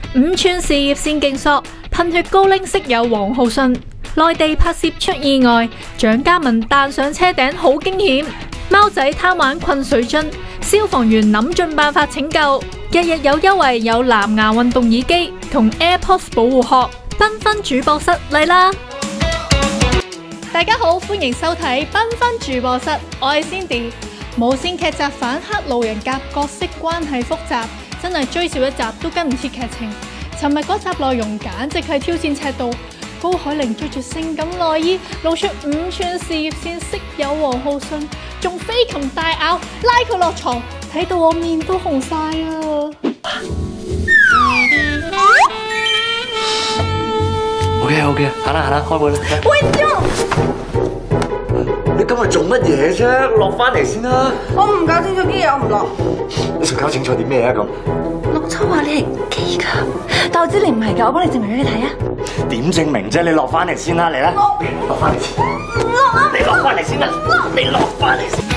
5寸事業線競索，噴血高齡室友黃浩信，內地拍攝出意外，蔣嘉文彈上車頂好驚險，貓仔貪玩困水樽，消防員諗盡辦法拯救，日日有優惠有藍牙運動耳機同 AirPods 保護殼，繽紛主播室嚟啦！大家好，歡迎收睇繽紛主播室，我係 Cindy。無線劇集反黑路人甲角色關係複雜，真係追少一集都跟唔切劇情。尋日嗰集內容簡直係挑戰尺度，高海寧着住性感內衣，露出5寸事業線室友黃浩信，仲飛禽大咬拉佢落床，睇到我面都紅晒啊 ！OK，行啦，開會啦。 喂， 你今日做乜嘢啫？落翻嚟先啦。 我唔搞清楚啲嘢，我唔落。 你想搞清楚啲咩啊？咁陸秋話你係基㗎，但我知你唔係㗎，我幫你證明俾你睇啊。 點證明啫？你落翻嚟先啦，嚟啦。落翻嚟先。 落啊！ 你落翻嚟先啦。你落翻嚟先。